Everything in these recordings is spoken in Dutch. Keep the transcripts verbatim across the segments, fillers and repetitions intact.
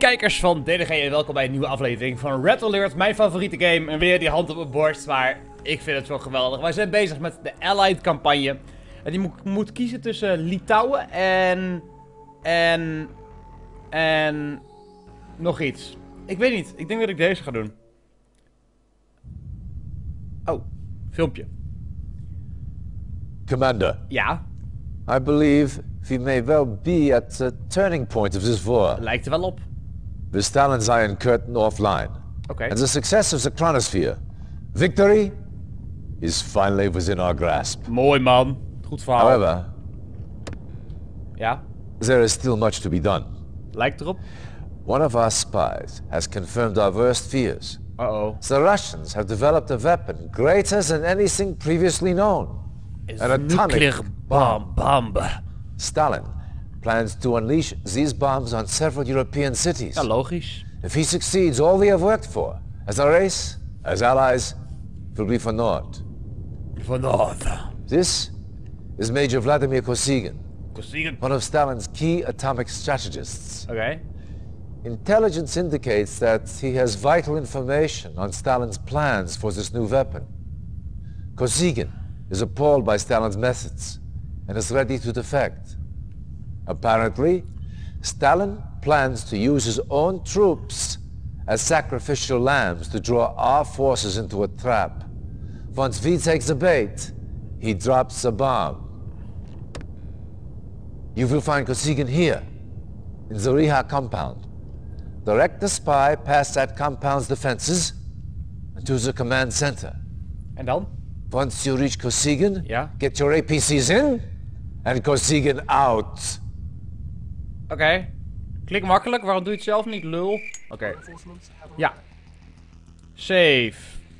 kijkers van D D G en welkom bij een nieuwe aflevering van Red Alert, mijn favoriete game. En weer die hand op mijn borst, maar ik vind het zo geweldig. Wij zijn bezig met de Allied campagne. En die moet, moet kiezen tussen Litouwen en... En... En... Nog iets. Ik weet niet, ik denk dat ik deze ga doen. Oh, filmpje. Commander. Ja, I believe we may well be at a turning point of this war. lijkt er wel op. With Stalin's Iron Curtain offline. Oké. And the success of the Chronosphere. Victory is finally within our grasp. Mooi man. Goed verhaal. However, Ja, there is still much to be done. lijkt erop. One of our spies has confirmed our worst fears. Uh-oh. The Russians have developed a weapon greater than anything previously known. Is An atomic nuclear bomb. bomb. Stalin plans to unleash these bombs on several European cities. Ja, logisch. If he succeeds, all we have worked for, as a race, as allies, will be for naught. Vanavond. This is Major Vladimir Kosygin, Kosygin. one of Stalin's key atomic strategists. Oké. Intelligence indicates that he has vital information on Stalin's plans for this new weapon. Kosygin is appalled by Stalin's methods and is ready to defect. Apparently, Stalin plans to use his own troops as sacrificial lambs to draw our forces into a trap. Once V takes the bait, he drops a bomb. You will find Kosygin here, in the Riha compound. Direct the spy past that compound's defenses and to the command center. En dan? Once you reach Kosygin, Ja. get your A P Cs in and Kosygin out. Oké. Okay. Klik makkelijk, waarom doe je het zelf niet, lul? Oké. Okay. Ja. Save.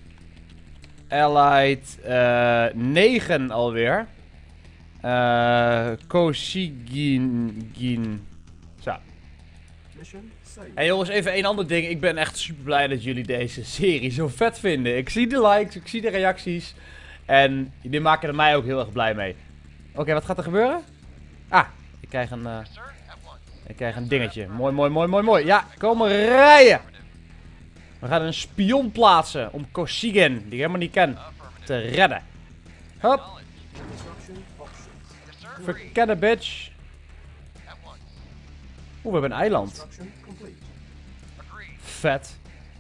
Allied uh, negen alweer. Uh, Kosygin. Gin. Zo. En jongens, even één ander ding. Ik ben echt super blij dat jullie deze serie zo vet vinden. Ik zie de likes, ik zie de reacties. En jullie maken er mij ook heel erg blij mee. Oké, okay, wat gaat er gebeuren? Ah, ik krijg een... Uh, ik krijg een dingetje. Mooi, mooi, mooi, mooi, mooi. Ja, komen rijden. We gaan een spion plaatsen om Kosygin, die ik helemaal niet ken, te redden. Hup. Verkennen, bitch. Oeh, we hebben een eiland. Vet.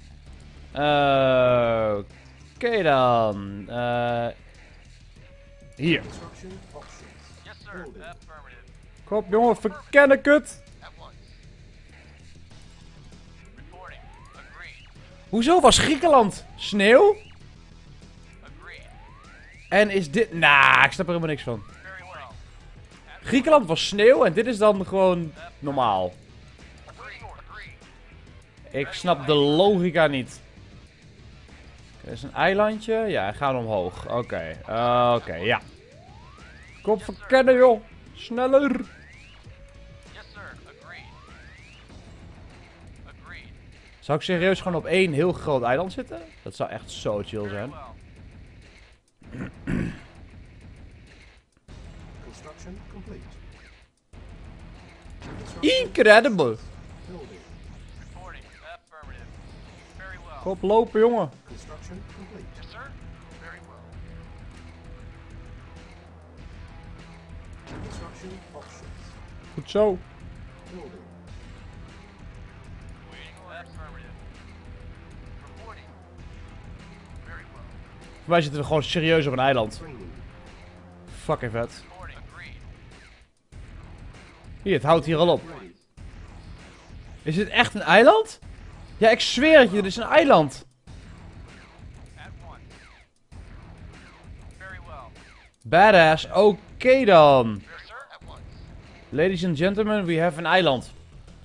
Uh, Oké okay dan. Uh, hier. Kom op jongen, verkennen kut. Hoezo was Griekenland sneeuw? En is dit... Nah, ik snap er helemaal niks van. Griekenland was sneeuw en dit is dan gewoon normaal. Ik snap de logica niet. Er is een eilandje. Ja, gaan omhoog. Oké. Okay. Uh, Oké, okay, ja. Kom verkennen joh. Sneller. Zou ik serieus gewoon op één heel groot eiland zitten? Dat zou echt zo chill zijn. Incredible. Kom lopen jongen. Goed zo. Voor mij zitten we gewoon serieus op een eiland. Fucking vet. Hier, het houdt hier al op. Is dit echt een eiland? Ja, ik zweer het je, dit is een eiland. Badass, oké okay dan. Ladies and gentlemen, we have an island.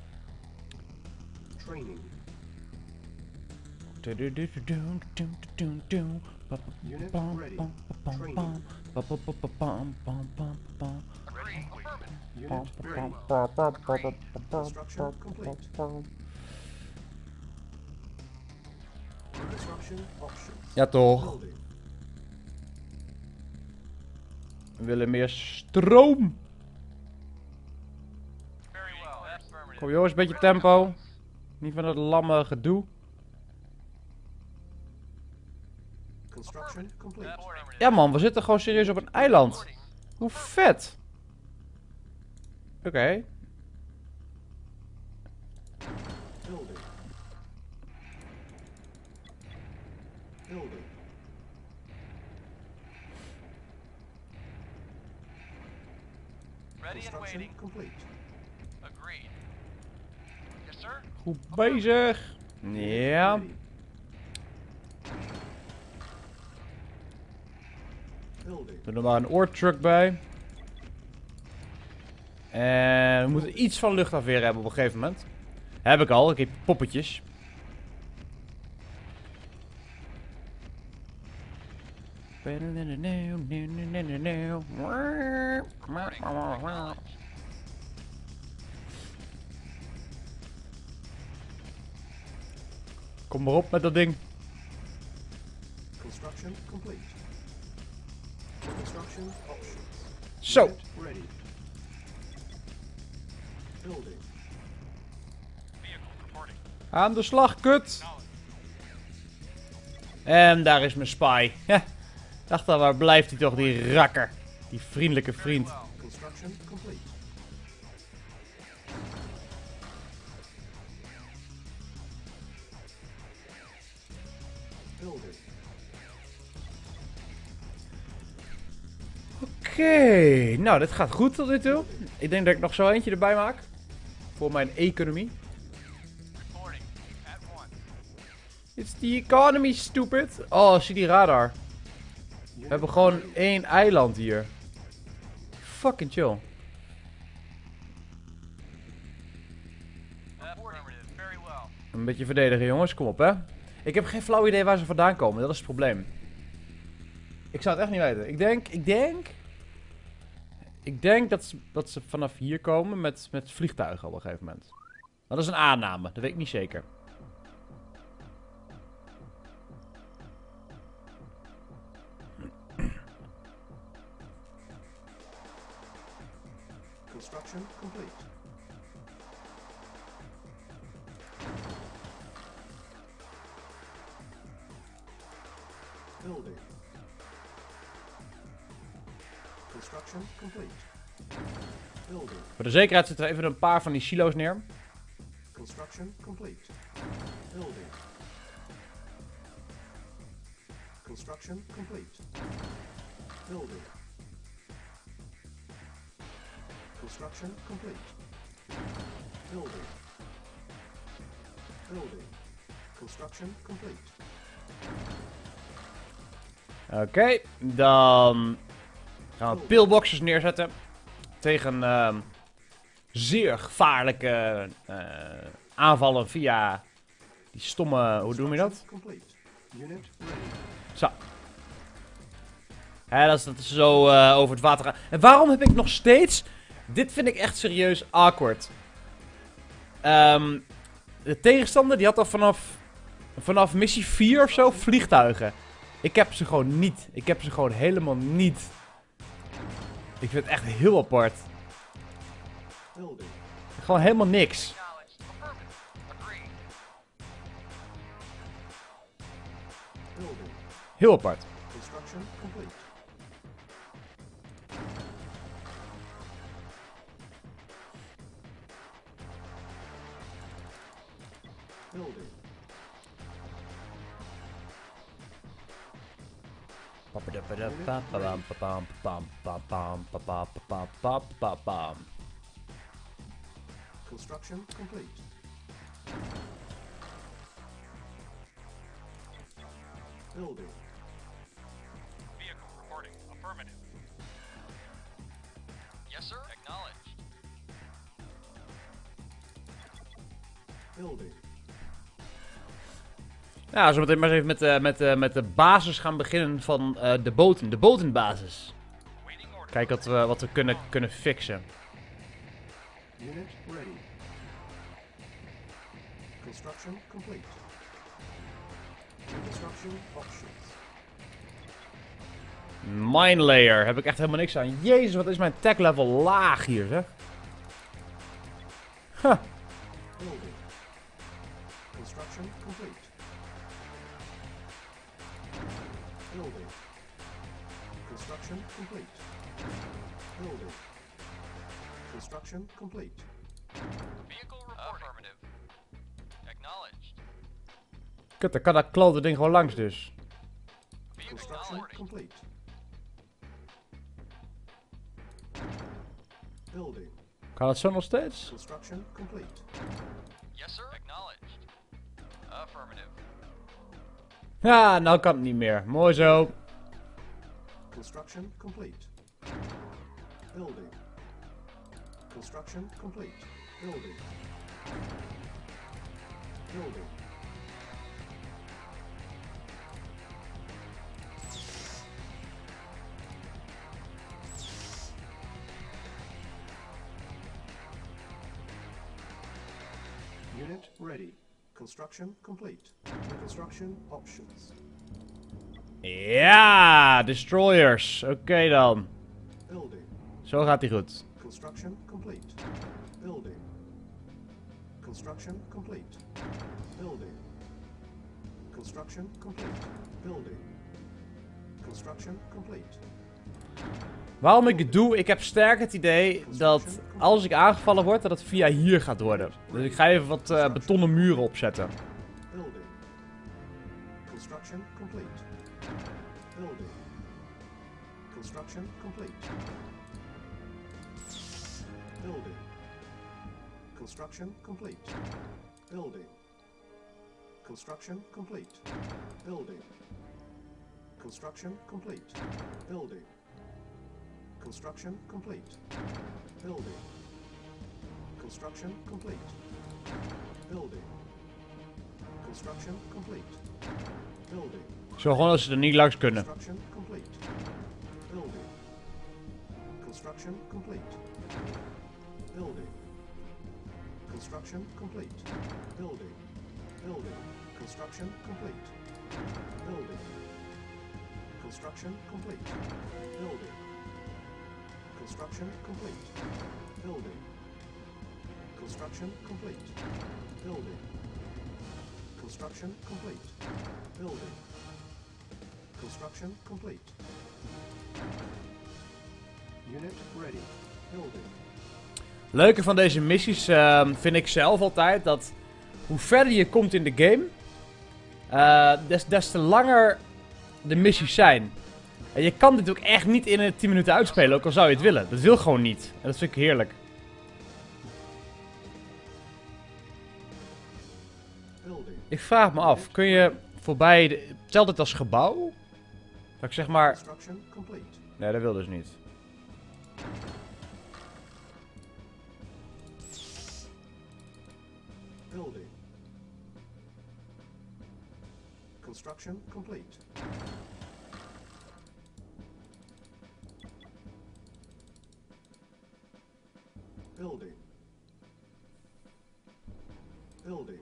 Ja toch. We willen meer stroom. Kom jongens, een beetje tempo. Niet van dat lamme gedoe. Construction complete. Ja man, we zitten gewoon serieus op een eiland. Hoe vet. Oké. Okay. Building. Building. Ready and Construction waiting. complete. Agreed. Yes, sir. Goed bezig. Ja. Ready. Building. Doe er maar een oortruck bij. En we moeten iets van luchtafweer hebben op een gegeven moment. Heb ik al, ik heb poppetjes. Kom maar op met dat ding. Construction complete. Construction options. Zo. Unit ready. Building. Vehicle reporting. Aan de slag, kut. En daar is mijn spy. Ja. Dacht al, waar blijft hij toch, die rakker. Die vriendelijke vriend. Construction complete. Building. Oké, okay. Nou, dit gaat goed tot nu toe. Ik denk dat ik nog zo eentje erbij maak. Voor mijn economie. Reporting. At once. It's the economy, stupid. Oh, zie die radar. We hebben gewoon één eiland hier. Fucking chill. Affirmative. Very well. Een beetje verdedigen, jongens. Kom op, hè. Ik heb geen flauw idee waar ze vandaan komen. Dat is het probleem. Ik zou het echt niet weten. Ik denk, ik denk... Ik denk dat ze, dat ze vanaf hier komen met, met vliegtuigen op een gegeven moment. Dat is een aanname. Dat weet ik niet zeker. Construction complete. Building. Construction complete. Building. Voor de zekerheid zetten we even een paar van die silo's neer. Construction complete. Building. Construction complete. Building. Construction complete. Building. Building. Construction complete. Oké, okay, dan gaan we pillboxes neerzetten. Tegen uh, zeer gevaarlijke uh, aanvallen via die stomme, hoe doen we dat? Complete. Unit ready. Zo. Ja, dat is, dat is zo uh, over het water gaan. En waarom heb ik nog steeds... Dit vind ik echt serieus awkward. Um, de tegenstander die had al vanaf, vanaf missie vier of zo vliegtuigen. Ik heb ze gewoon niet. Ik heb ze gewoon helemaal niet. Ik vind het echt heel apart. Building. Gewoon helemaal niks. Acknowledged. Affirmative. Agreed. Building. Heel apart. Construction complete. Building. Construction complete. Building. Vehicle reporting. Affirmative. Yes, sir. Acknowledged. Building. Nou, zo meteen maar eens even met, uh, met, uh, met de basis gaan beginnen van uh, de boten. De botenbasis. Waiting order. Kijk wat we, wat we kunnen, kunnen fixen. Unit ready. Construction complete. Construction options. Mine layer. Heb ik echt helemaal niks aan. Jezus, wat is mijn tech level laag hier, zeg. Huh. Building. Construction complete. Building. Construction complete. Building. Construction complete. Vehicle reporting. Affirmative. Acknowledged. Kut, dan kan dat klote ding gewoon langs dus. Vehicle Construction reporting. complete. Building. Kan het zo nog steeds? Construction complete. Yes, sir. Acknowledged. Affirmative. Ja, nou kan het niet meer. Mooi zo. Construction complete. Building. Construction complete. Building. Building. Unit ready. Construction complete. Construction options. Ja, destroyers. Oké dan. Building. Zo gaat hij goed. Construction complete. Building. Construction complete. Building. Construction complete. Building. Construction complete. Waarom ik het doe, ik heb sterk het idee dat als ik aangevallen word, dat het via hier gaat worden. Dus ik ga even wat uh, betonnen muren opzetten. Building. Construction complete. Building. Construction complete. Building. Construction complete. Building. Construction complete. Building. Construction complete. Building. Construction complete. Building. Construction complete. Building. Construction complete. Building. Zo gewoon als ze er niet langs kunnen. Construction complete. Building. Construction complete. Building. Construction complete. Building. Building. Construction complete. Building. Construction complete. Building. Construction complete. Building. Construction complete. Building. Construction complete. Building. Construction complete. Unit ready. Building. Leuke van deze missies uh, vind ik zelf altijd dat hoe verder je komt in de game, uh, des, des te langer de missies zijn. En je kan dit ook echt niet in een tien minuten uitspelen, ook al zou je het willen. Dat wil gewoon niet. En dat vind ik heerlijk. Building. Ik vraag me af, kun je voorbij... De, telt het als gebouw? Dat ik zeg maar... Construction complete. Nee, dat wil dus niet. Building. Construction complete. Building. Building.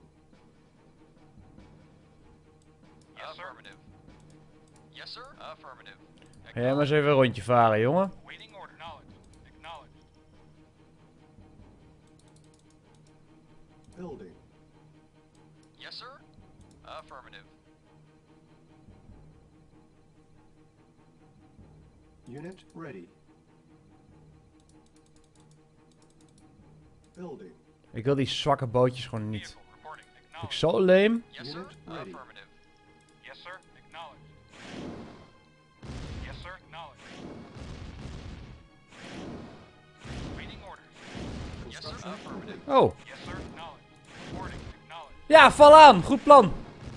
Yes, sir. Affirmative. Yes, sir. Affirmative. Ga jij maar eens even een rondje varen, jongen. Waiting order. Acknowledged. Acknowledged. Building. Yes, sir. Affirmative. Unit ready. Building. Ik wil die zwakke bootjes gewoon niet. Vehicle reporting. Vind ik Acknowledged. zo lame. Yes, sir. Unit ready. Affirmative. Yes, sir. Acknowledged. Yes, sir. Acknowledged. Waiting orders. Yes, sir. Construction Affirmative. complete. Oh, Yes, sir. Acknowledged. Reporting. Acknowledged. ja, val aan. Goed plan.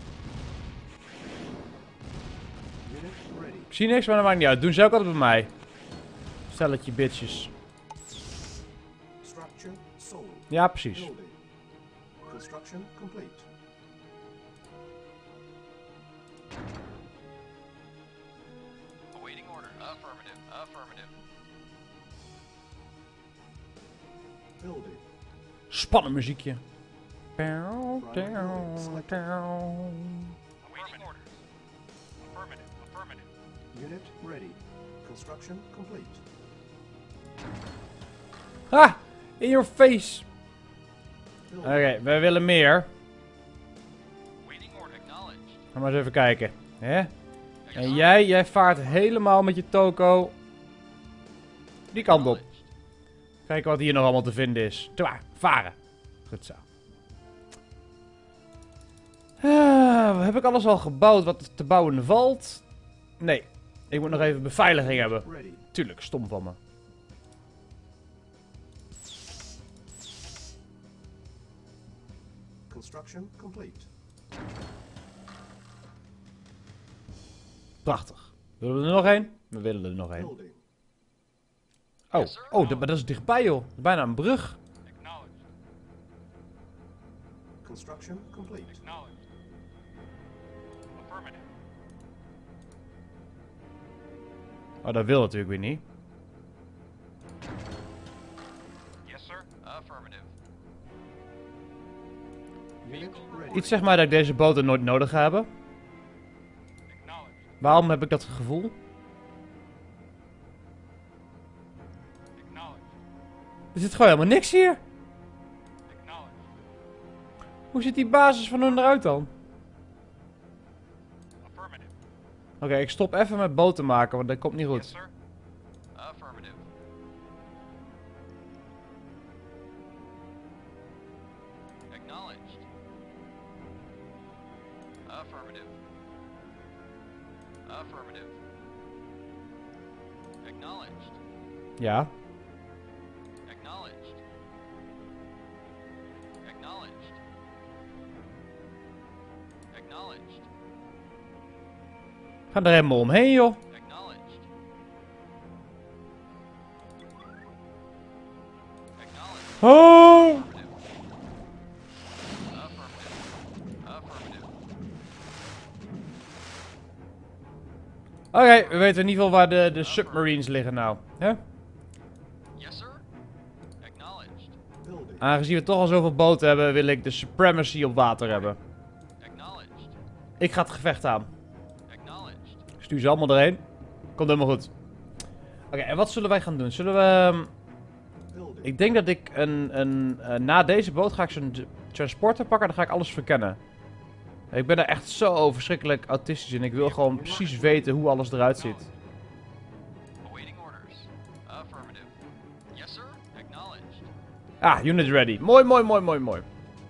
Unit ready. Ik zie niks, maar dat maakt niet uit. Doen ze ook altijd bij mij. Stelletje bitches. Structure sold. Ja, precies. Building. Construction complete. Awaiting order. Affirmative. Affirmative. Building. Spannend muziekje. Awaiting orders. Affirmative. Affirmative. Unit ready. Construction complete. Ha! In your face. Oké, Building. wij willen meer. Ga maar eens even kijken. Hè? En jij, jij vaart helemaal met je toko die kant op. Kijken wat hier nog allemaal te vinden is. Toe maar, varen. Goed zo. Uh, heb ik alles al gebouwd wat te bouwen valt? Nee. Ik moet nog even beveiliging hebben. Ready. Tuurlijk, stom van me. Construction complete. Prachtig. Willen we er nog één? We willen er nog één. Building. Oh, oh dat, maar dat is dichtbij joh. Dat is bijna een brug. Acknowledged. Construction complete. Acknowledged. Affirmative. Oh, dat wil natuurlijk weer niet. Yes, sir. Affirmative. Unit ready. Iets zegt mij dat ik deze boten nooit nodig ga hebben. Acknowledged. Waarom heb ik dat gevoel? Acknowledged. Er zit gewoon helemaal niks hier. Acknowledged. Hoe ziet die basis van hun eruit dan? Affirmative. Oké, ik stop even met boten maken, want dat komt niet Yes, goed. sir. Affirmative. Acknowledged. Affirmative. Affirmative. Acknowledged. Ja. Acknowledged. Acknowledged. Acknowledged. Ga er helemaal omheen joh. Acknowledged. Acknowledged. Oh! Affirmative. Affirmative. Oké, we weten in ieder geval waar de, de submarines liggen nou. Hè? Yes, sir. Acknowledged. Building. Aangezien we toch al zoveel boten hebben, wil ik de supremacy op water hebben. Acknowledged. Ik ga het gevecht aan. Acknowledged. Ik stuur ze allemaal erheen. Komt helemaal goed. Oké, en wat zullen wij gaan doen? Zullen we... ehm, Building. ik denk dat ik een... een eh, na deze boot ga ik zo'n d- transporter pakken. Dan ga ik alles verkennen. Ik ben er echt zo verschrikkelijk autistisch in. Ik wil gewoon precies weten hoe alles eruit ziet. Awaiting orders. Affirmative. Yes, sir. Acknowledged. Ah, unit ready. Mooi, mooi, mooi, mooi, mooi.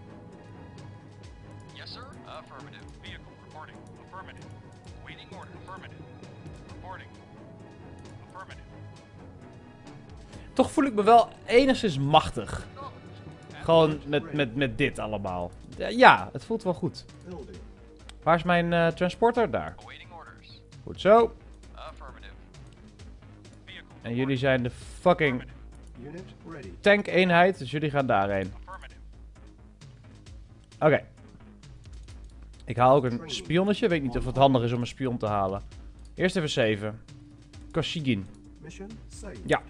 Yes, sir. Affirmative. Vehicle reporting. Affirmative. Waiting order. Affirmative. Reporting. Affirmative. Toch voel ik me wel enigszins machtig. Gewoon met, met, met dit allemaal. Ja, het voelt wel goed. Building. Waar is mijn eh, transporter? Daar. Awaiting orders. Goed zo. Affirmative. Vehicle En jullie zijn de fucking Unit ready. tankeenheid, dus jullie gaan daarheen. Affirmative. Oké. Ik haal ook een spionnetje. Weet niet of het handig is om een spion te halen. Eerst even zeven. Koshigin. Mission saved. Ja.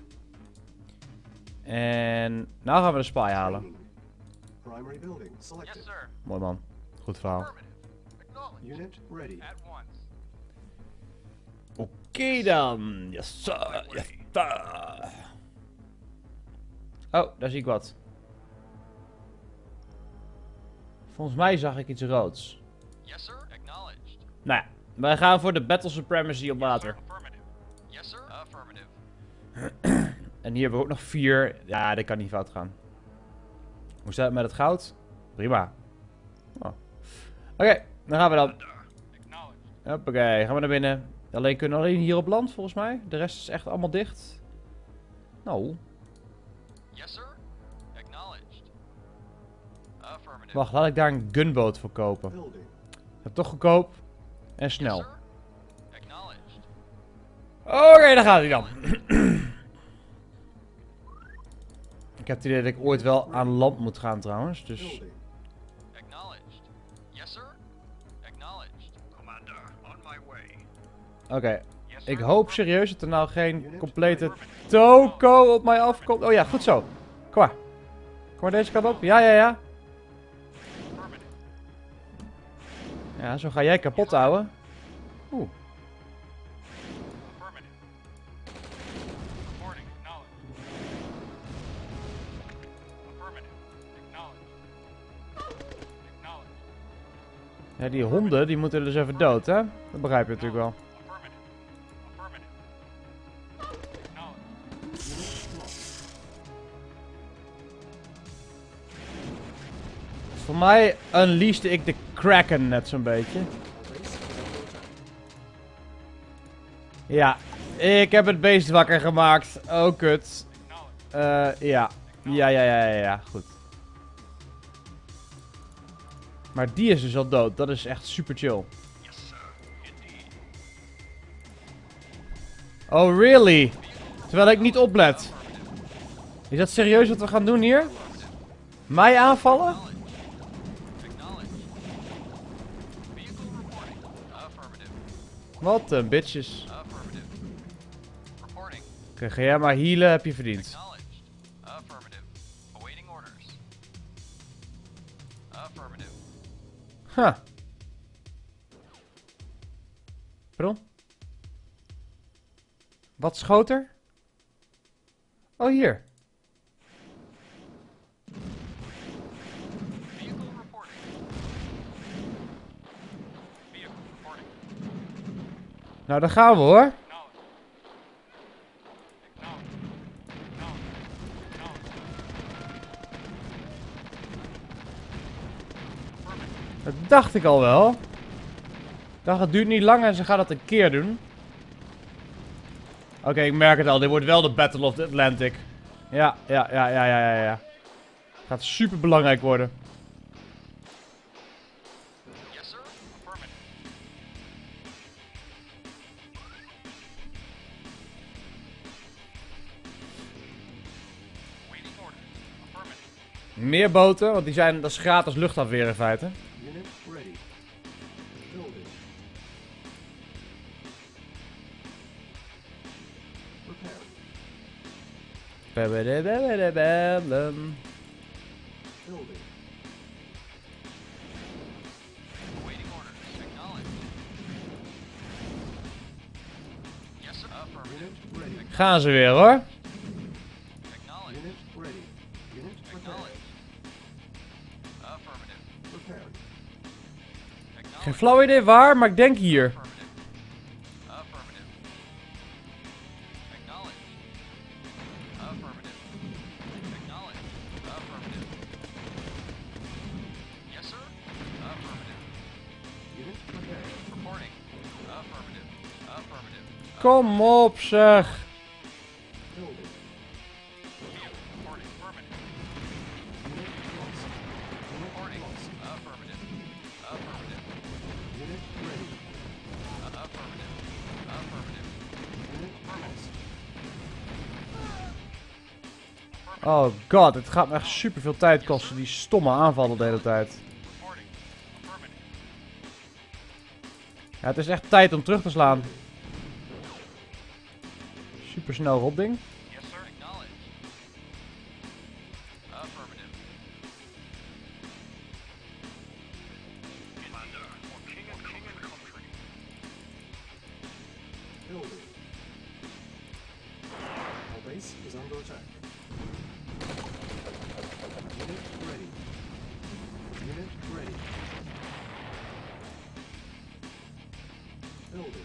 En nou gaan we de spy halen. Training. Primary building selected. Yes, sir. Mooi man. Goed verhaal. Affirmative. Acknowledged. Unit ready. At once. Oké dan. Yes sir. Yes sir. Oh, daar zie ik wat. Volgens mij zag ik iets roods. Yes, sir. Acknowledged. Nou ja, wij gaan voor de Battle Supremacy op water. Affirmative. Yes, sir. Affirmative. En hier hebben we ook nog vier. Ja, dit kan niet fout gaan. Hoe staat het met het goud? Prima. Oh. Oké, dan gaan we dan. Acknowledged. Hoppakee, gaan we naar binnen. Alleen kunnen we alleen hier op land volgens mij. De rest is echt allemaal dicht. Nou, Yes, sir. Acknowledged. Affirmative. wacht, laat ik daar een gunboat voor kopen. Building. Dat toch goedkoop en snel. Yes, sir. Acknowledged. Oké, daar gaat hij dan. Ik heb het idee dat ik ooit wel aan land moet gaan trouwens. Dus Building. Acknowledged. Yes, sir. Acknowledged. Commander, on my way. oké. Yes, sir. Ik hoop serieus dat er nou geen complete toko op mij afkomt. Oh ja, goed zo. Kom maar. Kom maar deze kant op. Ja, ja, ja. Affirmative. Ja, zo ga jij kapot houden. Oeh. Affirmative. Reporting. Acknowledged. Affirmative. Acknowledged. Acknowledged. Ja, die honden die moeten dus even dood, hè? Dat begrijp je natuurlijk wel. Affirmative. Affirmative. Acknowledged. Voor mij unleashte ik de Kraken net zo'n beetje. Ja, ik heb het beest wakker gemaakt. Oh, kut. Acknowledged. Eh, ja. Ja, ja, ja, ja, ja, goed. Maar die is dus al dood. Dat is echt super chill. Yes, sir. Indeed. Oh, really? Terwijl ik niet oplet. Is dat serieus wat we gaan doen hier? Mij aanvallen? Acknowledged. Vehicle reporting. Affirmative. Wat een bitches. Affirmative. Reporting. Oké, ga jij maar healen, heb je verdiend. Acknowledged. Affirmative. Awaiting orders. Affirmative. Huh. Pardon? Wat schoot er? Oh, hier. Vehicle reporting. Vehicle reporting. Nou, daar gaan we hoor. Acknowledged. Acknowledged. Acknowledged. Acknowledged. Affirmative. Dat dacht ik al wel. Ik dacht, het duurt niet lang en ze gaan dat een keer doen. Oké, ik merk het al. Dit wordt wel de Battle of the Atlantic. Ja, ja, ja, ja, ja, ja, ja. Gaat super belangrijk worden. Yes, sir. Affirmative. Waiting orders. Affirmative. Meer boten, want die zijn, dat is gratis luchtafweer in feite. Unit ready. Building. Preparing. Babadababababam. Building. Awaiting orders. Acknowledged. Yes, sir. Affirmative. Unit ready. Gaan ze weer hoor. Acknowledged. Unit ready. Unit prepared. Acknowledged. Affirmative. Prepared. Geen Acknowledged. flauw idee waar, maar ik denk hier. Affirmative. Affirmative. Acknowledged. Affirmative. Acknowledged. Affirmative. Yes, sir. Affirmative. Unit prepared. Reporting. Affirmative. Affirmative. Kom op zeg. Building. Vehicle reporting. Affirmative. Unit lost. Unit Reporting. lost. Affirmative. Affirmative. Unit ready. Affirmative. Affirmative. Unit lost. Oh god, het gaat me echt super veel tijd kosten. Die stomme aanvallen de hele tijd. Reporting. Affirmative. Ja, het is echt tijd om terug te slaan. Super snel Rob-ding. Yes, sir. Acknowledged. Affirmative. Commander, for king and king and country. Building. Our base is under attack. Unit ready. Unit ready. Building.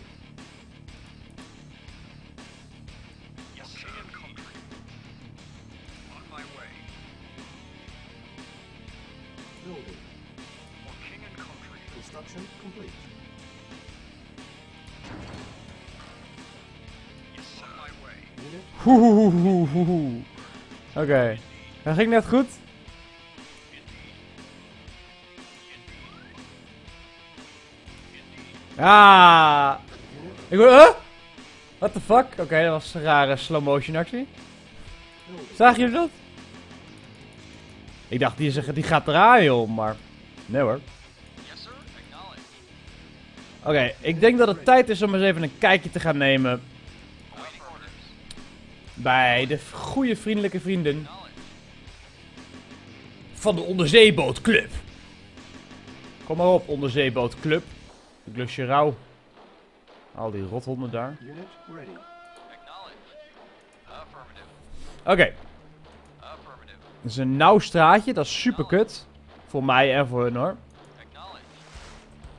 Yes, king and country. On my way. Building. For king and country. Construction complete. Yes, on my way. Unit Hoehoehoehoehoe. Oké, dat ging net goed. Ah! Ik hoor, huh? What the fuck? Oké, dat was een rare slow motion actie. building. Zagen jullie dat? Ik dacht, die, is, die gaat eraan joh, maar... Nee hoor. Yes, sir. Acknowledged. Oké, ik denk dat het tijd is om eens even een kijkje te gaan nemen Awaiting orders. bij de goede vriendelijke vrienden Acknowledged. van de Onderzeebootclub. Kom maar op, Onderzeebootclub. Ik lust je rauw. Al die rothonden daar. Unit ready. Acknowledged. Affirmative. Oké, Affirmative. het is een nauw straatje, dat is super kut. Voor mij en voor hun hoor. Acknowledged.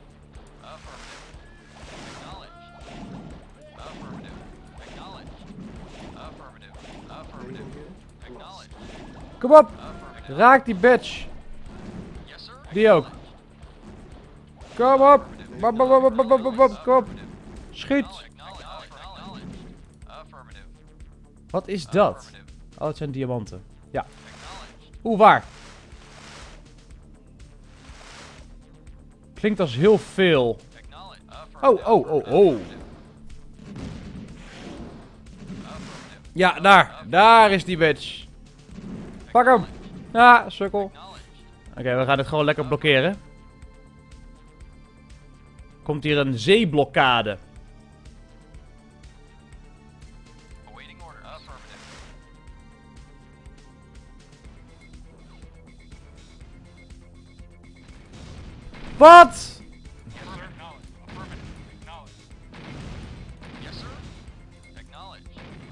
Kom op. Raak die bitch. Yes, sir. Die ook. Kom op. Bop, bop, bop, bop, bop, bop, bop. Kom op. Schiet. Acknowledge. Acknowledge. Affirmative. Wat is dat? Oh, het zijn diamanten. Ja. Acknowledge. Oeh, waar? Klinkt als heel veel. Acknowledge. Oh, oh, oh, oh. Ja, daar. Daar is die bitch. Pak hem. Ja, sukkel. Oké, we gaan dit gewoon lekker blokkeren. Komt hier een zeeblokkade. Awaiting order. Affirmative. Wat? Yes, sir. Acknowledge. Affirmative. Acknowledge. Yes, sir. Acknowledge.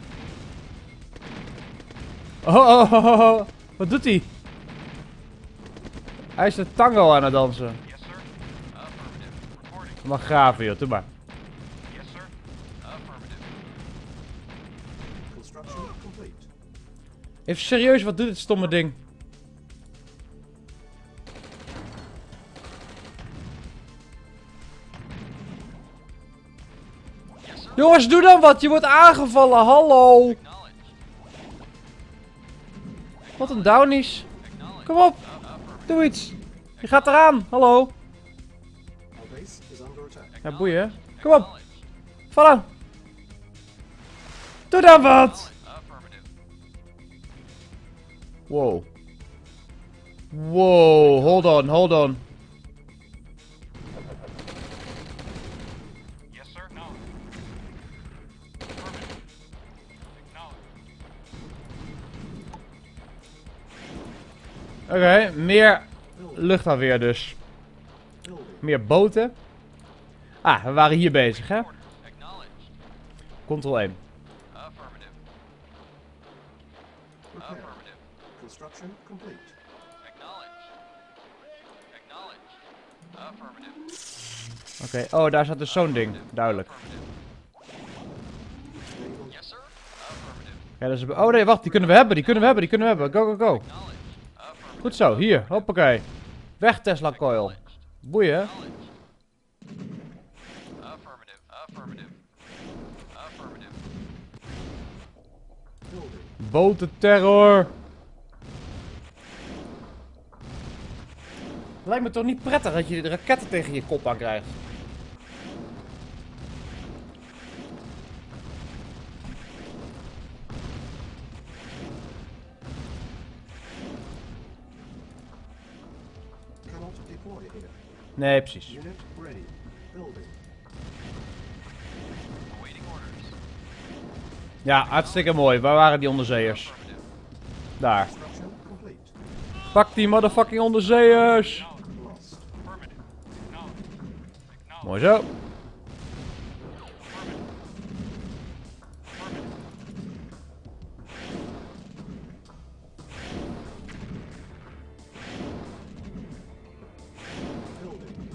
Oh, oh, oh, oh, oh. Wat doet hij? Hij is de tango aan het dansen. Yes, sir. Affirmative. Reporting. Mag graven, joh. Doe maar. Yes, sir. Affirmative. Construction complete. Even serieus, wat doet dit stomme ding? Yes, sir. Jongens, doe dan wat. Je wordt aangevallen. Hallo. Acknowledge. Wat een downies. Acknowledge. Kom op. Doe iets. Je gaat eraan. Hallo. Our base is under attack. Ja, boeien. Kom op. Vallen. Doe dan wat. Affirmative. Wow. Wow. Hold on, hold on. Yes, sir. Acknowledge. Affirmative. Acknowledge. Oké, meer luchtafweer dus. Building. Meer boten. Ah, we waren hier bezig, hè? Order. Acknowledge. Control één. Affirmative. Repair. Affirmative. Construction complete. Acknowledge. Acknowledge. Affirmative. Oké, oh, daar staat dus zo'n ding. Duidelijk. Affirmative. Naval Yes, sir. Affirmative. Ja, dat is... Oh nee, wacht, die kunnen we hebben, die kunnen we hebben, die kunnen we hebben. Go, go, go. Acknowledge. Affirmative. Goed zo, hier, hoppakee. Weg Tesla Coil. Boeien. Acknowledge. Affirmative. Affirmative. Affirmative. building. Botenterror. Lijkt me toch niet prettig dat je de raketten tegen je kop aan krijgt. Cannot deploy here. Nee, precies. Unit ready. Building. Awaiting orders. Ja, hartstikke mooi. Waar waren die onderzeeërs? Affirmative. Daar. Construction complete. Pak die motherfucking onderzeeërs. Lost. Affirmative. Acknowledge. Acknowledge. Mooi zo. Building.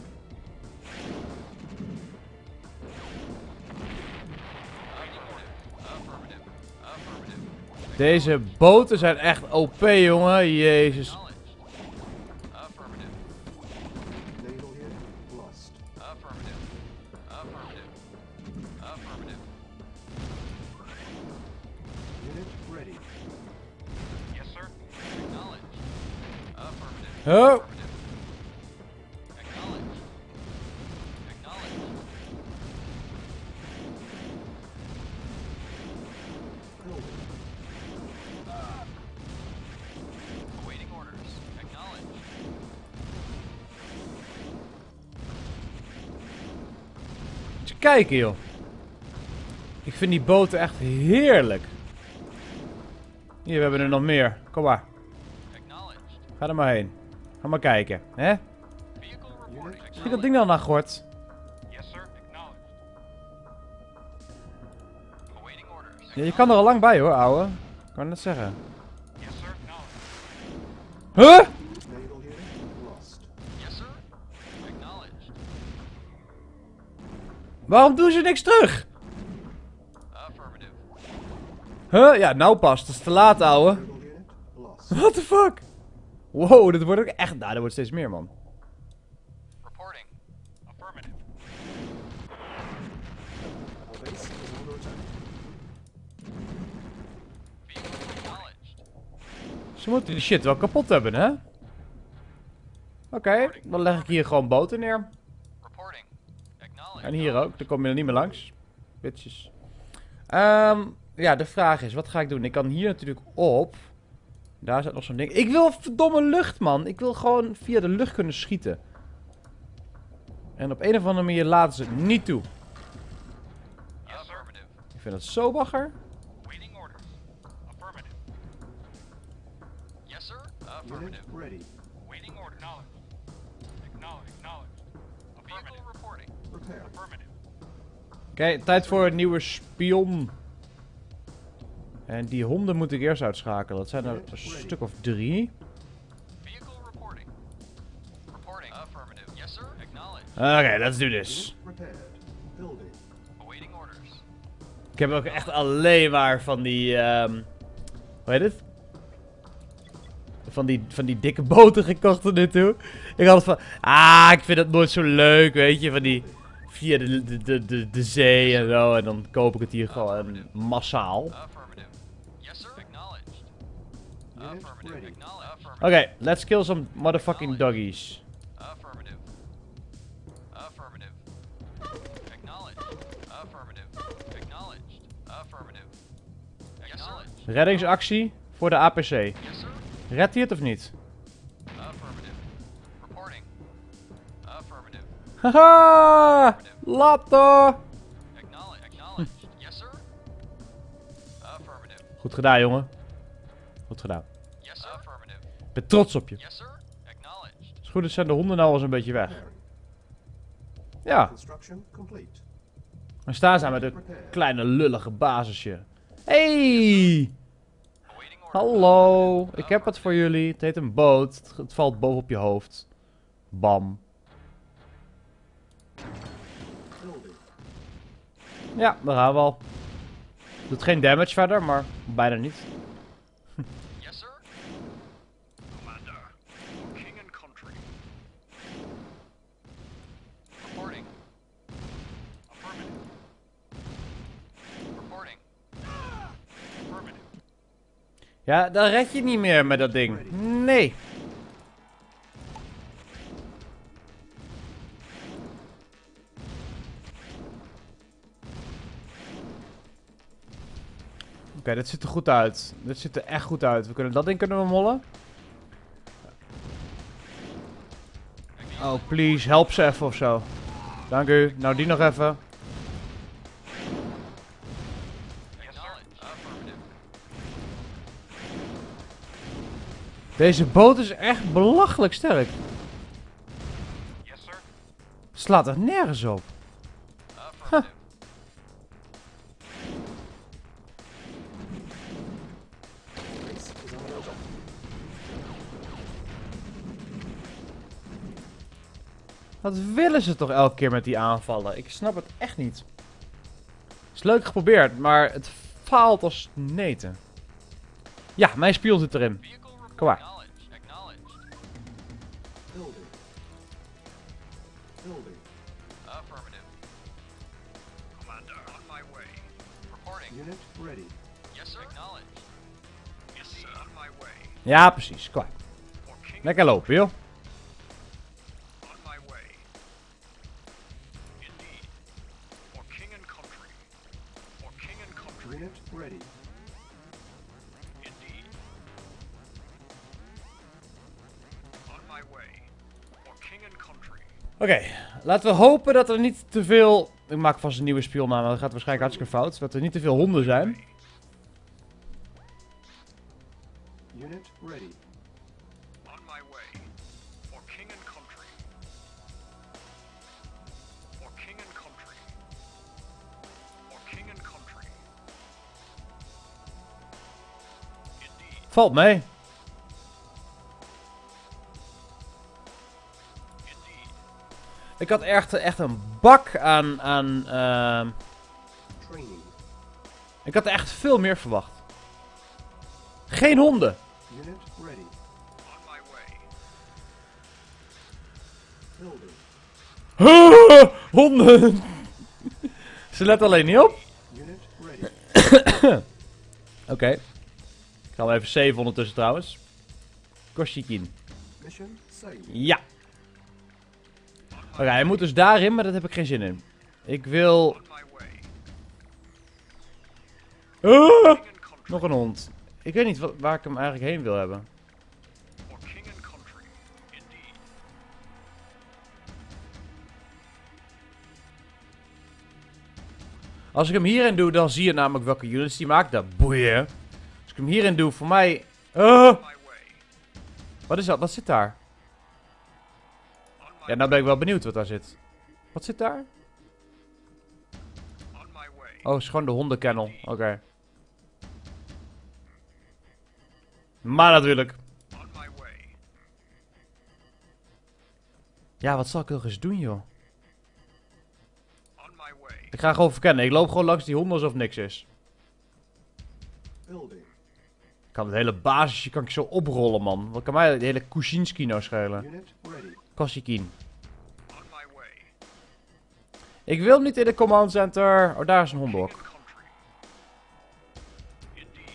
Affirmative. Affirmative. Deze boten zijn echt O P, jongen. Jezus. Acknowledged. Affirmative. Naval here. Lost. Affirmative. Affirmative. Affirmative. Unit ready. Yes, sir. Acknowledge. Affirmative. Huh? Affirmative. Acknowledge. Acknowledge. Building. Awaiting orders. Acknowledge. Eens kijken, joh. Ik vind die boten echt heerlijk. Hier, we hebben er nog meer. Kom maar. Acknowledged. Ga er maar heen. Ga maar kijken, hè? Vehicle reporting. Zie je dat ding dan naar gort? Yes, sir. Acknowledged. Awaiting orders. Ja, je kan er al lang bij, hoor, ouwe. Ik kan net zeggen. Yes, sir. Acknowledged. Huh? Naval here. Lost. Yes, sir. Acknowledged. Waarom doen ze niks terug? Affirmative. Huh? Ja, nou pas. Het is te laat, ouwe. Naval unit. Lost. What the fuck? Wow, dit wordt ook echt... Nou, er wordt steeds meer, man. Reporting. Affirmative. Our base is under attack. Vehicle acknowledged. Ze moeten die shit wel kapot hebben, hè? Oké, dan leg ik hier gewoon boten neer. Reporting. Acknowledged. En hier ook, dan kom je er niet meer langs. Bitches. Ehm, ja, de vraag is, wat ga ik doen? Ik kan hier natuurlijk op. Daar zit nog zo'n ding. Ik wil verdomme lucht, man. Ik wil gewoon via de lucht kunnen schieten. En op een of andere manier laten ze het niet toe. Yes, affirmative. Ik vind het zo bagger. Waiting orders. Affirmative. Yes, sir. Unit Affirmative. ready. Waiting order. Acknowledged. Acknowledged. Acknowledged. Affirmative. reporting. Prepare. Affirmative. Oké, tijd voor een nieuwe spion. En die honden moet ik eerst uitschakelen. Dat zijn er een stuk of drie. Vehicle reporting. Reporting. Affirmative. Yes, sir. Acknowledged. Oké, let's do this. Unit prepared. Building. Awaiting orders. Ik heb ook echt alleen maar van die... ehm hoe heet het? Van die, van die dikke boten gekocht tot nu toe. Ik had het van... Ah, ik vind het nooit zo leuk, weet je. Van die... Via de, de, de, de, de zee en zo. En dan koop ik het hier gewoon massaal. Affirmative. Yes, sir. Acknowledged. Unit Affirmative. ready. Acknowledged. Oké, okay, let's kill some motherfucking doggies. Affirmative. Affirmative. Acknowledged. Affirmative. Acknowledged. Affirmative. Acknowledged. Reddingsactie voor de A P C. Yes, sir. Redt hij het of niet? Affirmative. Reporting. Affirmative. Haha! Lato! Acknowledged. Acknowledged. Yes, sir. Affirmative. Goed gedaan, jongen. Goed gedaan. Yes, sir. Affirmative. Ik ben trots op je. Yes, sir. Acknowledged. Als het goed is zijn de honden nou al eens een beetje weg. Ja, Construction complete. we staan ze met een kleine lullige basisje. Hey! Awaiting order. Hallo, ik heb wat voor jullie. Het heet een boot. Het, het valt boven op je hoofd. Bam. Building. Ja, daar gaan we al. Doet geen damage verder, maar bijna niet. Yes, sir. Commander. For king and country. Reporting. Affirmative. Reporting. Affirmative. Ja, dan red je niet meer met dat ding. Nee. Oké, dit ziet er goed uit. Dit ziet er echt goed uit. We kunnen dat ding kunnen we mollen. Oh, please, help ze even of zo. Dank u. Nou, die nog even. Acknowledged. Affirmative. Deze boot is echt belachelijk sterk. Yes, sir. Slaat er nergens op. Affirmative. Base is under attack. Wat willen ze toch elke keer met die aanvallen? Ik snap het echt niet. Is leuk geprobeerd, maar het faalt als neten. Ja, mijn spion zit erin. Vehicle report. Kom maar. Acknowledged. Acknowledged. Building. Building. Affirmative. Commander, on my way. Reporting. Unit ready. Yes, sir. Acknowledged. Yes, sir. On my way. Ja, precies. Klaar. For king. Lekker lopen, joh. On my way. Indeed. For king and country. For king and country. Unit ready. Indeed. On my way. For king and country. Oké, laten we hopen dat er niet te veel... Ik maak vast een nieuwe spion aan, maar dat gaat waarschijnlijk hartstikke fout. Dat er niet te veel honden zijn. Unit ready. On my way. For king and country. For king and country. For king and country. Indeed. Valt mee. Indeed. Ik had echt, echt een bak aan... aan ehm, Training. ik had echt veel meer verwacht. Geen honden. Unit ready. On my way. Building. Ah, honden! Ze let alleen niet op. Unit ready. Oké. Okay. Ik ga wel even save ondertussen trouwens. Koshikin. Mission saved. Ja. Oké, okay, hij moet dus daarin, maar dat heb ik geen zin in. Ik wil... On my way. Ah, King and country. nog een hond. Ik weet niet wat, waar ik hem eigenlijk heen wil hebben. For king and country. Indeed. Als ik hem hierin doe, dan zie je namelijk welke units die maakt. Dat boeien. Als ik hem hierin doe, voor mij... Ah, On my way. wat is dat? Wat zit daar? On my Ja, nou ben ik wel benieuwd wat daar zit. Wat zit daar? On my way. Oh, het is gewoon de hondenkennel. Oké. Okay. Maar natuurlijk. On my way. Ja, wat zal ik nog eens doen, joh? On my way. Ik ga gewoon verkennen. Ik loop gewoon langs die honden alsof niks is. Building. Ik kan het hele basisje kan ik zo oprollen, man. Wat kan mij de hele Kuchinski nou schelen? Unit ready. Koshikin. On my way. Ik wil niet in de command center. Oh, daar is een hondenhok. King and country. Indeed.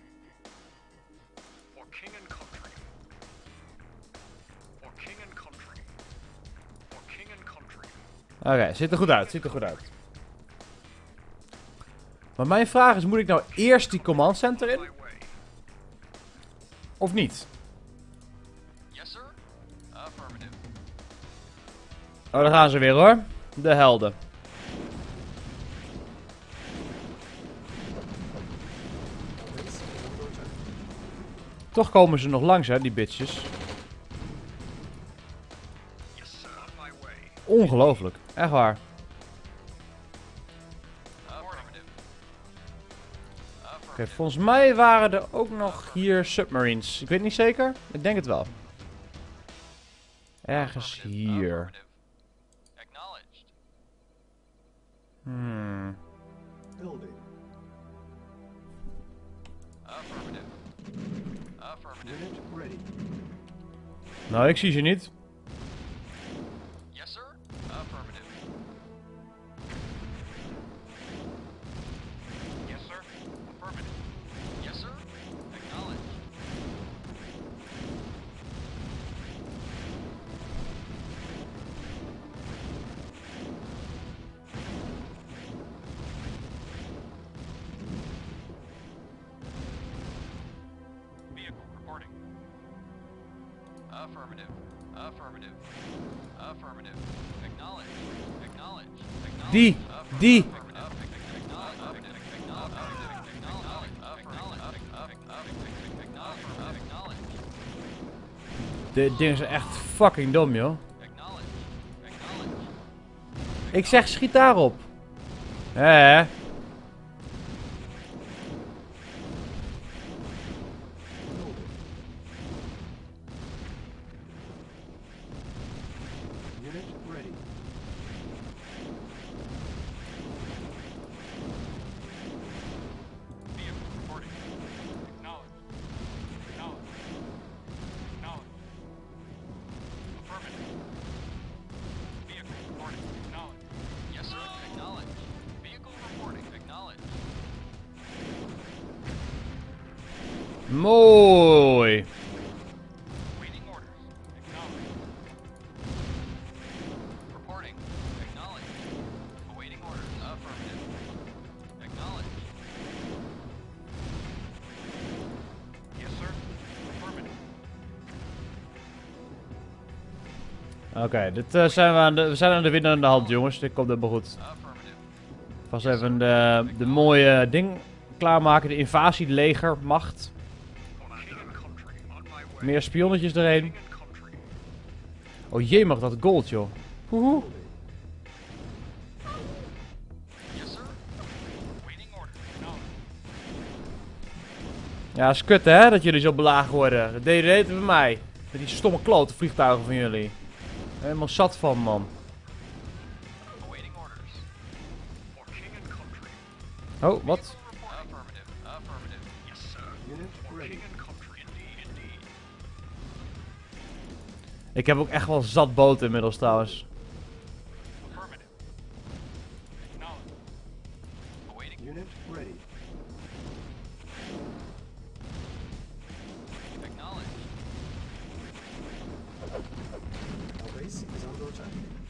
For king and country. For king and country. For king and country. Oké, ziet er goed uit. Ziet er goed uit. Maar mijn vraag is, moet ik nou eerst die command center On in? my way. Of niet? Yes, sir. Affirmative. Oh, daar gaan ze weer, hoor. De helden. Base is under attack. Toch komen ze nog langs, hè, die bitches. Yes, sir. On my way. Ongelooflijk. Echt waar. Affirmative. Oké, Affirmative. volgens mij waren er ook nog hier submarines. Ik weet niet zeker. Ik denk het wel. Ergens hier. Affirmative. Acknowledged. Hmm. Building. Affirmative. Affirmative. Unit ready. Nou, ik zie ze niet. Yes, sir. Affirmative. Yes, sir. Affirmative. Yes, sir. Acknowledged. Vehicle reporting. Affirmative. Affirmative. Affirmative. Acknowledge. Acknowledge. Acknowledge. Die. Die. Dit ding is echt fucking dom, joh. Ik zeg, schiet daarop. Hè? Unit ready. Vehicle reporting. Acknowledge. Acknowledge. Acknowledge. Affirmative. Vehicle reporting. Acknowledge. Yes, sir. Acknowledge. Vehicle reporting. Acknowledge. Mooi. Waiting orders. Acknowledge. Reporting. Acknowledge. Awaiting orders. Affirmative. Acknowledge. Yes, sir. Affirmative. Oké, dit uh, zijn we aan de, we zijn aan de winnende hand, jongens. Dit komt helemaal goed. Affirmative. Vast even de, de mooie ding klaarmaken. De invasielegermacht. King and country. On my way. Meer spionnetjes erheen. King and country. Oh jee, mag dat gold, joh. Woehoe. Yes, sir. Waiting orders. Acknowledge. Ja, is kut hè, dat jullie zo belaagd worden. Dat deden het bij mij. Met die stomme klote vliegtuigen van jullie. Helemaal zat van, man. Awaiting orders. For king and country. Oh, wat? Affirmative. Affirmative. Yes, sir. Unit For ready. king and country. Indeed. Ik heb ook echt wel zat boten inmiddels trouwens. Affirmative. Acknowledged. Awaiting. Unit ready. Acknowledged. Our base is under attack.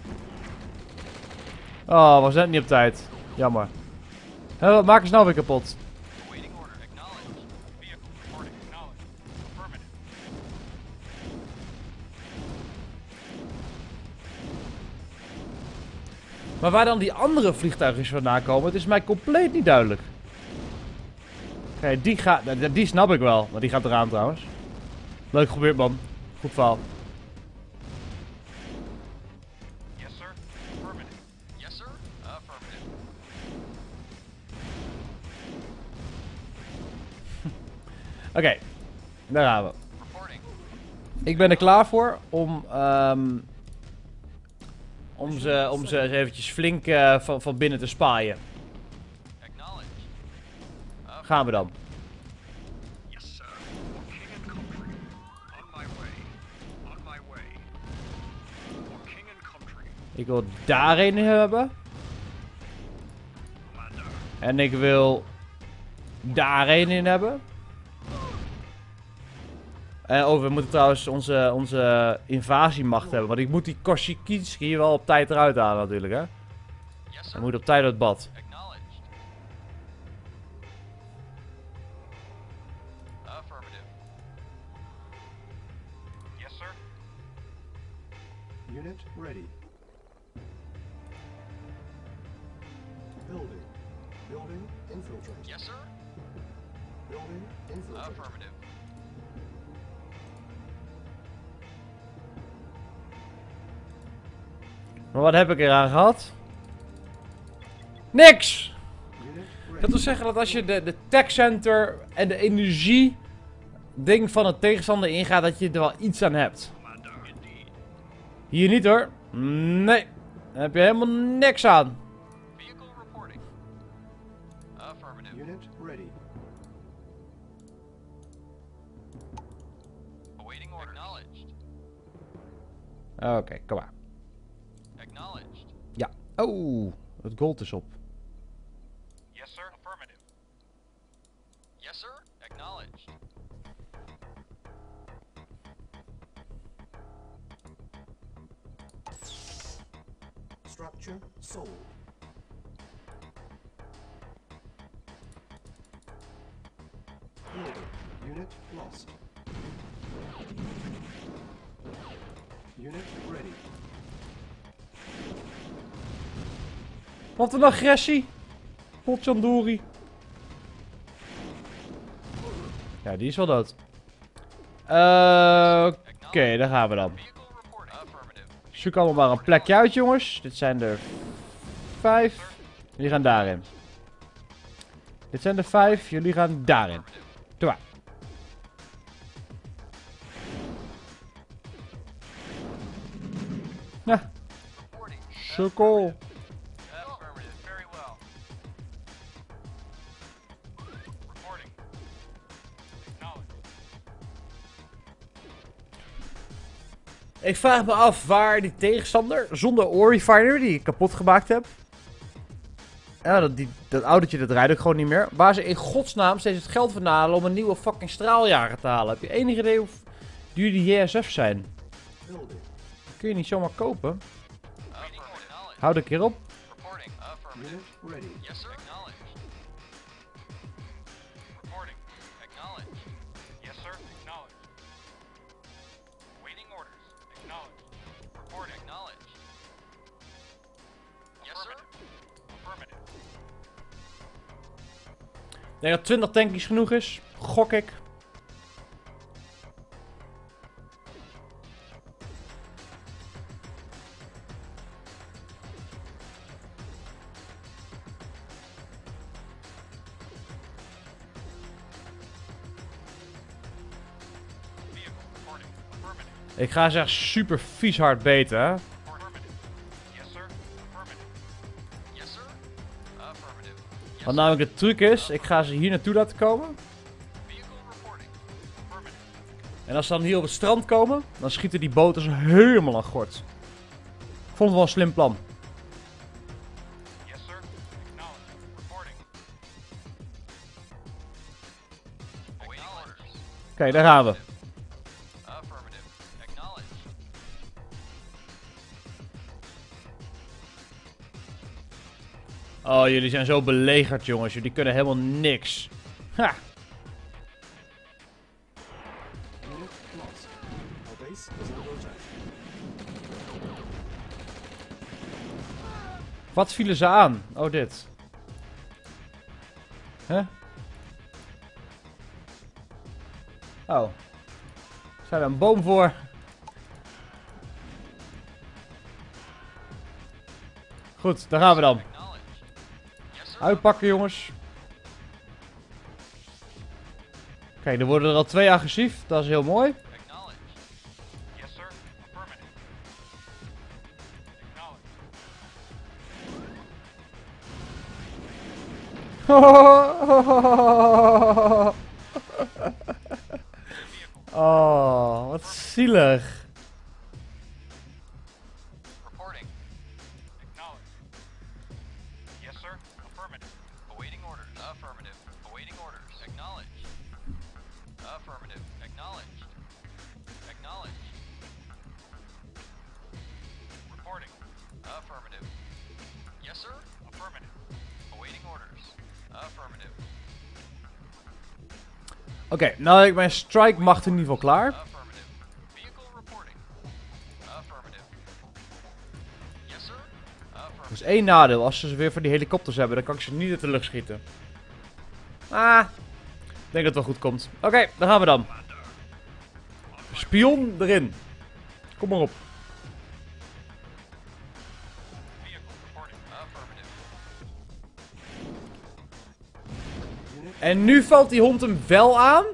Oh, was net niet op tijd. Jammer. Hé, maak eens nou weer kapot. Awaiting order. Acknowledged. Vehicle reporting. Acknowledged. Affirmative. Maar waar dan die andere vliegtuigjes vandaan komen, het is mij compleet niet duidelijk. Oké, die gaat, die snap ik wel, maar die gaat eraan trouwens. Leuk gebeurd man. Goed verhaal. Yes, sir. Affirmative. Yes, sir. Affirmative. Oké, daar gaan we. Reporting. Ik ben er klaar voor om, ehm om ze, om ze eens eventjes flink eh, van, van binnen te spaaien. Acknowledged. Gaan we dan. Yes, sir. For king and country. On my way. On my way. For king and country. Ik wil daarheen hebben. Commander. En ik wil daarheen in hebben. En oh, we moeten trouwens onze, onze invasiemacht hebben. Want ik moet die Korsikitski hier wel op tijd eruit halen natuurlijk, hè. Yes, Hij sir. moet op tijd uit het bad. Acknowledged. Affirmative. Yes, sir. Unit ready. Building. Building infiltrate. Yes, sir. Building infiltrate. Affirmative. Maar wat heb ik eraan gehad? Niks! Unit Dat ready. wil zeggen dat als je de, de tech center en de energie ding van het tegenstander ingaat, dat je er wel iets aan hebt. Commander, indeed. Hier niet hoor. Nee. Daar heb je helemaal niks aan. Vehicle reporting. Affirmative. Unit ready. Awaiting order. Acknowledged. Oké, kom maar. Acknowledged. Ja. Oh, het gold is op. Yes, sir. Affirmative. Yes, sir. Acknowledged. Structure sold. Building. Unit lost. Unit ready. Wat een agressie. Potjandori. Ja, die is wel dood. Eh, Oké, daar gaan we dan. Vehicle reporting. Affirmative. Zoek allemaal maar een plekje uit, jongens. Dit zijn er vijf. Jullie gaan daarin. Dit zijn er vijf. Jullie gaan daarin. Doe maar. Ja, Reporting. sukkel. Affirmative. Very well. Reporting. Acknowledged. Ik vraag me af waar die tegenstander zonder Ori Fighter die ik kapot gemaakt heb. Ja, dat, die, dat autootje dat rijdt ook gewoon niet meer. Waar ze in godsnaam steeds het geld vandaan halen om een nieuwe fucking straaljager te halen. Heb je enig idee hoe duur die J S F zijn? Building. Kun je niet zomaar kopen? Awaiting order. Acknowledged. Houd een keer op. Reporting. Affirmative. Unit ready. Yes, sir. Acknowledged. Reporting. Acknowledged. Yes, sir. Acknowledged. Waiting orders. Acknowledged. Reporting. Acknowledged. Yes, sir. Affirmative. Ik denk dat twintig tankies genoeg is. Gok ik. Vehicle reporting. Affirmative. Ik ga ze echt super vies hard beten, hè. Affirmative. Yes, sir. Affirmative. Yes, sir. Affirmative. Yes, Wat namelijk de truc is, ik ga ze hier naartoe laten komen. Vehicle reporting. Affirmative. En als ze dan hier op het strand komen, dan schieten die boten ze helemaal aan gort. Ik vond het wel een slim plan. Yes, sir. Acknowledged. Reporting. Awaiting orders. Oké, okay, daar gaan we. Affirmative. Acknowledged. Oh, jullie zijn zo belegerd, jongens. Jullie kunnen helemaal niks. Ha! Unit lost. Our base is under attack. Wat vielen ze aan? Oh, dit. Huh? Oh. Zijn er een boom voor? Goed, daar gaan we dan. Acknowledged. Yes, sir. Uitpakken, jongens. Kijk, er worden er al twee agressief. Dat is heel mooi. Acknowledged. Yes, sir. Affirmative. Acknowledged. Oh, wat zielig. Reporting. Acknowledged. Yes, sir. Affirmative. Awaiting orders. Affirmative. Awaiting orders. Acknowledged. Affirmative. Acknowledged. Acknowledged. Reporting. Affirmative. Yes, sir. Affirmative. Awaiting orders. Affirmative. Oké, okay, nou heb ik mijn strike macht in ieder geval klaar. Affirmative. Vehicle reporting. Affirmative. Yes, sir. Er Affirmative. is één nadeel. Als ze weer van die helikopters hebben, dan kan ik ze niet uit de lucht schieten. Ah, ik denk dat het wel goed komt. Oké, okay, daar gaan we dan. Spion erin. Kom maar op. Vehicle reporting. Affirmative. Unit En nu valt die hond hem wel aan.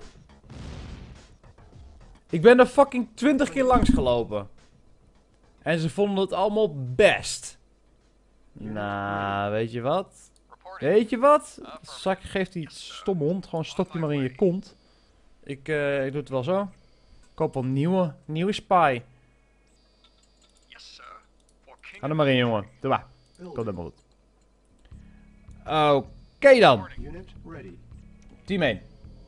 Ik ben er fucking twintig keer langs gelopen. En ze vonden het allemaal best. Nou, weet je wat? Reporting. Weet je wat? Zak, geeft die stomme hond gewoon een stokje maar in je kont. Ik, eh, ik doe het wel zo. Ik koop wel een nieuwe, nieuwe spy. Yes, sir. For King Ga er maar in, jongen. Doe maar. Komt building. helemaal goed. Oké dan. Unit ready. Team één.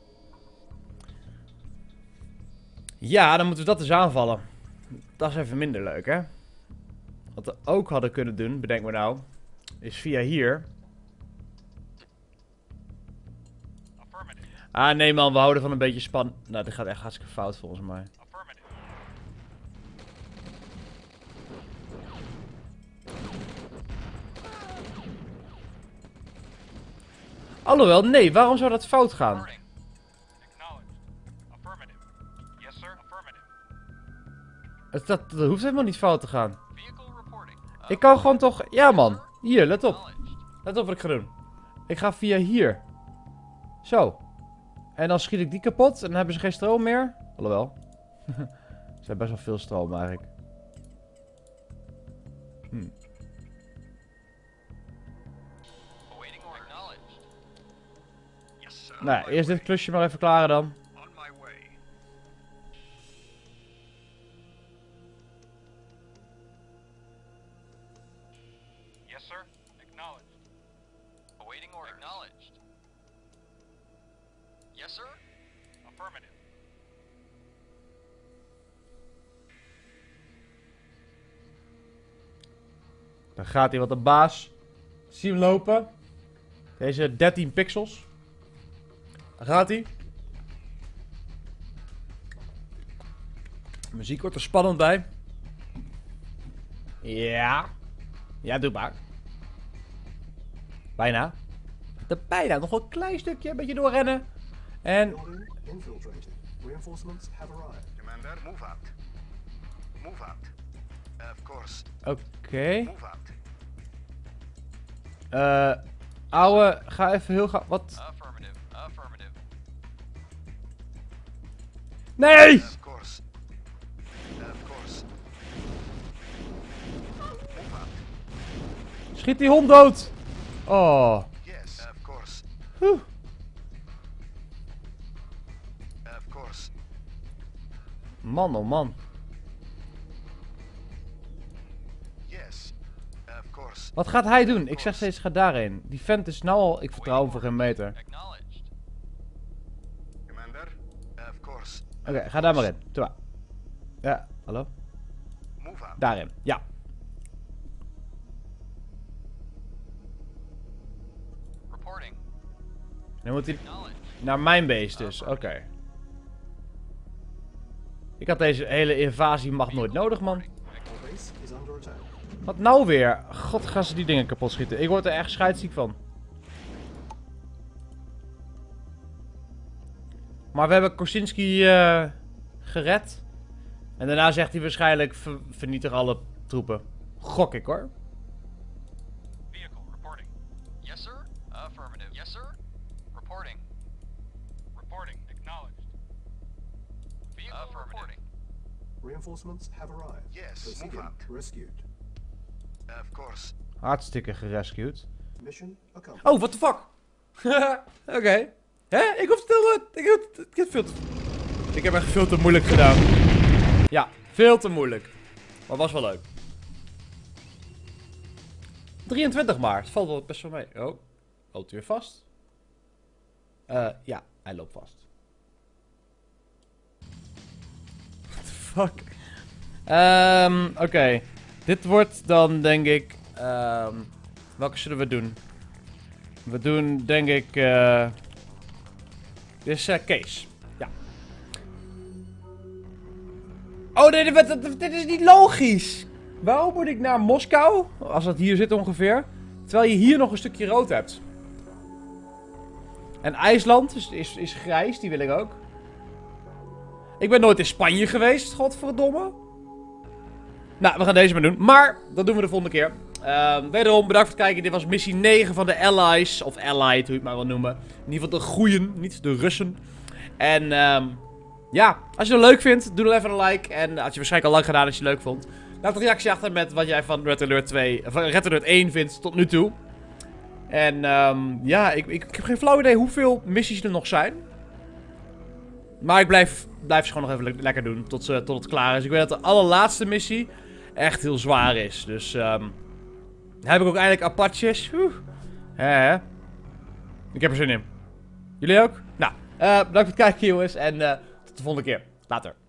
Ja, dan moeten we dat eens aanvallen. Dat is even minder leuk, hè? Wat we ook hadden kunnen doen, bedenk me nou, is via hier. Affirmative. Ah, nee man, we houden van een beetje span... Nou, dit gaat echt hartstikke fout volgens mij. Affirmative. Alhoewel, nee, waarom zou dat fout gaan? Reporting. Acknowledged. Affirmative. Yes, sir. Affirmative. Het, dat, dat hoeft helemaal niet fout te gaan. Vehicle reporting. Ik kan gewoon toch... Ja man, hier, let op. Acknowledged. Let op wat ik ga doen. Ik ga via hier. Zo. En dan schiet ik die kapot en dan hebben ze geen stroom meer. Alhoewel. Ze hebben best wel veel stroom eigenlijk. Hm. Awaiting order. Acknowledged. Yes, sir. Nou, eerst dit klusje maar even klaren dan. On my way. Yes, sir. Acknowledged. Awaiting order. Acknowledged. Yes, sir. Affirmative. Dan gaat hij wat de baas. Zie hem lopen. Deze dertien pixels. Daar gaat hij. Muziek wordt er spannend bij. Ja. Ja, doe maar. Bijna. De bijna. Nog een klein stukje. Een beetje doorrennen. En... Building infiltrated. Reinforcements have arrived. Commander, move out. Move out. Of course. Oké. Move out. Eh... ouwe, ga even heel gauw... Wat? Affirmative. Affirmative. Nee! Of course. Of course. Move out. Schiet die hond dood! Oh. Yes. Of course. Oeh. Of course. Man, oh man. Yes, of course. Wat gaat hij doen? Ik zeg steeds, ga daarheen. Die vent is nou al... Ik vertrouw hem voor geen meter. Oké, Acknowledged. Commander, of course. ga daar maar in. Toe maar. Ja, hallo? Move out. Daarin, ja. Reporting. Nu moet hij Acknowledged. naar mijn base dus, oké. Ik had deze hele invasiemacht nooit nodig, man. Our base is under attack. Wat nou weer? God, gaan ze die dingen kapot schieten. Ik word er echt scheidsziek van. Maar we hebben Kosinski uh, gered. En daarna zegt hij waarschijnlijk ver vernietig alle troepen. Gok ik hoor. Vehicle reporting. Yes, sir. Affirmative. Yes, sir. Reporting. Reporting. Acknowledged. Vehicle reporting. Reinforcements have arrived. Yes, move Kosigan out. rescued. Of course. Hartstikke gerescued. Mission accomplished. Oh, what the fuck? Oké. Okay. Hè? Ik hoef stil. Ik heb, ik heb veel te... Ik heb echt veel te moeilijk gedaan. Ja, veel te moeilijk. Maar was wel leuk. drieëntwintig maar. Het valt wel best wel mee. Oh. Loopt hij weer vast? Uh, ja, hij loopt vast. What the fuck? Um, Oké. Okay. Dit wordt dan denk ik... Um, welke zullen we doen? We doen denk ik... Uh, dit is uh, Kees. Ja. Oh nee, dit, dit, dit is niet logisch. Waarom moet ik naar Moskou? Als dat hier zit ongeveer. Terwijl je hier nog een stukje rood hebt. En IJsland is, is, is grijs, die wil ik ook. Ik ben nooit in Spanje geweest, godverdomme. Nou, we gaan deze maar doen. Maar, dat doen we de volgende keer. Uh, wederom, bedankt voor het kijken. Dit was missie negen van de Allies. Of Allied, hoe je het maar wil noemen. In ieder geval de goeien, niet de Russen. En, um, ja, als je het leuk vindt, doe dan even een like. En had je waarschijnlijk al lang gedaan als je het leuk vond. Laat een reactie achter met wat jij van Red Alert twee, of Red Alert één vindt tot nu toe. En, um, ja, ik, ik, ik heb geen flauw idee hoeveel missies er nog zijn. Maar ik blijf, blijf ze gewoon nog even le lekker doen tot, uh, tot het klaar is. Ik weet dat de allerlaatste missie echt heel zwaar is. Dus, um, heb ik ook eindelijk Apaches. Oeh. Hè, hè. Ik heb er zin in. Jullie ook? Nou, uh, bedankt voor het kijken jongens. En uh, tot de volgende keer. Later.